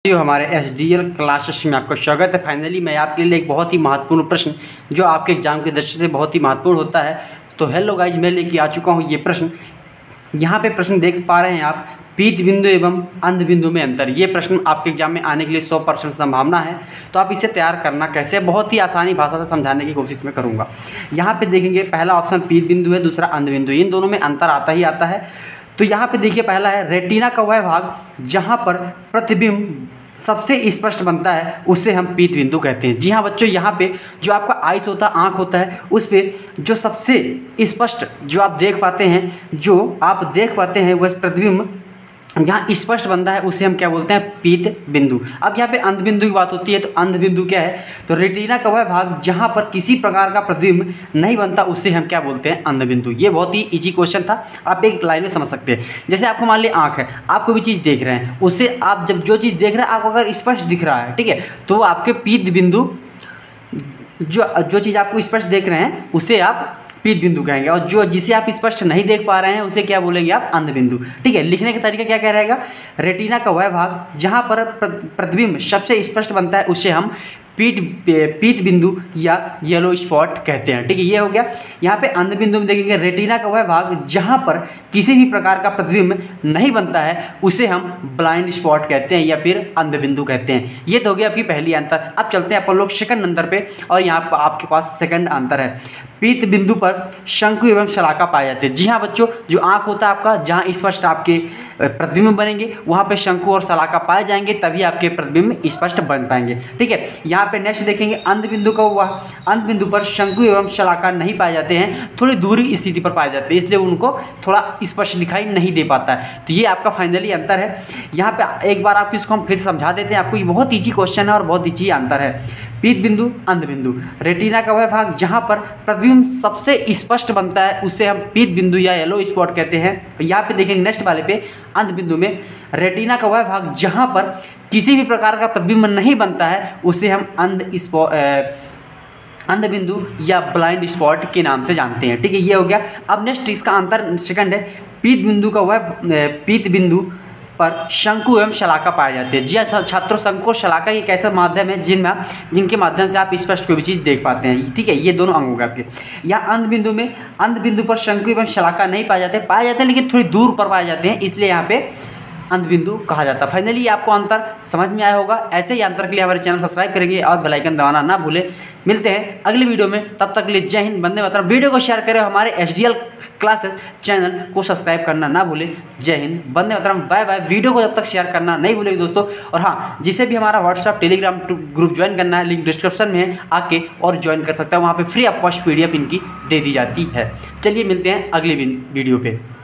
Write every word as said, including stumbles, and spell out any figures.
जो हमारे S D L classes में आपका स्वागत है। फाइनली मैं आपके लिए एक बहुत ही महत्वपूर्ण प्रश्न जो आपके एग्जाम की दृष्टि से बहुत ही महत्वपूर्ण होता है। तो हेलो गाइज, मैं लेके आ चुका हूँ ये प्रश्न। यहाँ पे प्रश्न देख पा रहे हैं आप, पीत बिंदु एवं अंध बिंदु में अंतर। ये प्रश्न आपके एग्जाम में आने के लिए सौ परसेंट संभावना है। तो आप इसे तैयार करना कैसे, बहुत ही आसानी भाषा से समझाने की कोशिश मैं करूँगा। यहाँ पे देखेंगे, पहला ऑप्शन पीत बिंदु है, दूसरा अंध बिंदु। इन दोनों में अंतर आता ही आता है। तो यहाँ पे देखिए, पहला है रेटिना का वह भाग जहाँ पर प्रतिबिंब सबसे स्पष्ट बनता है उसे हम पीत बिंदु कहते हैं। जी हाँ बच्चों, यहाँ पे जो आपका आइस होता है, आँख होता है, उस पे जो सबसे स्पष्ट जो आप देख पाते हैं, जो आप देख पाते हैं वह प्रतिबिंब जहाँ स्पष्ट बनता है उसे हम क्या बोलते हैं, पीत बिंदु। अब यहाँ पे अंध बिंदु की बात होती है, तो अंध बिंदु क्या है, तो रेटिना का वह भाग जहाँ पर किसी प्रकार का प्रतिबिंब नहीं बनता उसे हम क्या बोलते हैं, अंध बिंदु। ये बहुत ही इजी क्वेश्चन था, आप एक लाइन में समझ सकते हैं। जैसे आपको मान लीजिए आँख है, आप कोई भी चीज़ देख रहे हैं, उससे आप जब जो चीज़ देख रहे हैं आपको अगर स्पष्ट दिख रहा है, ठीक है, तो वो आपके पीत बिंदु, जो जो चीज़ आपको स्पष्ट देख रहे हैं उसे आप पीत बिंदु कहेंगे, और जो जिसे आप स्पष्ट नहीं देख पा रहे हैं उसे क्या बोलेंगे आप, अंध बिंदु। ठीक है, लिखने का तरीका क्या क्या रहेगा, रेटिना का वह भाग जहाँ पर प्रतिबिंब सबसे स्पष्ट बनता है उसे हम पीत पीत बिंदु या येलो स्पॉट कहते हैं। ठीक है, ये हो गया। यहाँ पे अंध बिंदु में देखेंगे, रेटिना का वह भाग जहाँ पर किसी भी प्रकार का प्रतिबिंब नहीं बनता है उसे हम ब्लाइंड स्पॉट कहते हैं या फिर अंध बिंदु कहते हैं। ये तो हो गया आपकी पहली अंतर। अब चलते हैं अपन लोग सेकंड अंतर पे, और यहाँ पर आपके पास सेकंड अंतर है, पीत बिंदु पर शंकु एवं शलाका पाए जाते हैं। जी हाँ बच्चों, जो आँख होता है आपका, जहाँ स्पष्ट आपके प्रतिबिंब बनेंगे वहाँ पे शंकु और शलाका पाए जाएंगे, तभी आपके प्रतिबिंब स्पष्ट बन पाएंगे। ठीक है, यहाँ पे नेक्स्ट देखेंगे, अंध बिंदु का हुआ, अंध बिंदु पर शंकु एवं शलाका नहीं पाए जाते हैं, थोड़ी दूरी स्थिति पर पाए जाते हैं, इसलिए उनको थोड़ा स्पष्ट दिखाई नहीं दे पाता है। तो ये आपका फाइनली अंतर है। यहाँ पे एक बार आपको इसको हम फिर से समझा देते हैं, आपको ये बहुत ईजी क्वेश्चन है और बहुत ईजी अंतर है। पीत बिंदु, अंध बिंदु, रेटिना का वह भाग जहाँ पर प्रतिबिंब सबसे स्पष्ट बनता है उसे हम पीत बिंदु या येलो स्पॉट कहते हैं। यहाँ पे देखेंगे नेक्स्ट वाले पे, अंध बिंदु में रेटिना का वह भाग जहाँ पर किसी भी प्रकार का प्रतिबिंब नहीं बनता है उसे हम अंध स्पॉट अंध बिंदु या ब्लाइंड स्पॉट के नाम से जानते हैं। ठीक है, ये हो गया। अब नेक्स्ट इसका अंतर सेकंड है, पीत बिंदु का वह पीत बिंदु पर शंकु एवं शलाका पाए जाते हैं। जी हाँ छात्रों, शंकु और शलाका एक ऐसा माध्यम है जिनमें जिनके माध्यम से आप स्पष्ट कोई भी चीज़ देख पाते हैं। ठीक है, ये दोनों अंग हो गए आपके। यहाँ अंध बिंदु में, अंध बिंदु पर शंकु एवं शलाका नहीं पाए जाते, पाए जाते हैं लेकिन थोड़ी दूर पर पाए जाते हैं, इसलिए यहाँ पे अंध बिंदु कहा जाता है। फाइनली आपको अंतर समझ में आया होगा। ऐसे ही अंतर के लिए हमारे चैनल सब्सक्राइब करेंगे और बेल आइकन दबाना ना भूलें। मिलते हैं अगली वीडियो में, तब तक के लिए जय हिंद, वंदे मातरम। वीडियो को शेयर करें, हमारे H D L classes channel को सब्सक्राइब करना ना भूलें। जय हिंद, वंदे मातरम, बाय बाय। वीडियो को जब तक शेयर करना नहीं भूलेंगे दोस्तों। और हाँ, जिसे भी हमारा व्हाट्सअप टेलीग्राम ग्रुप ज्वाइन करना है, लिंक डिस्क्रिप्शन में है, आके और ज्वाइन कर सकता है। वहाँ पर free of cost P D F इनकी दे दी जाती है। चलिए मिलते हैं अगली वीडियो पे।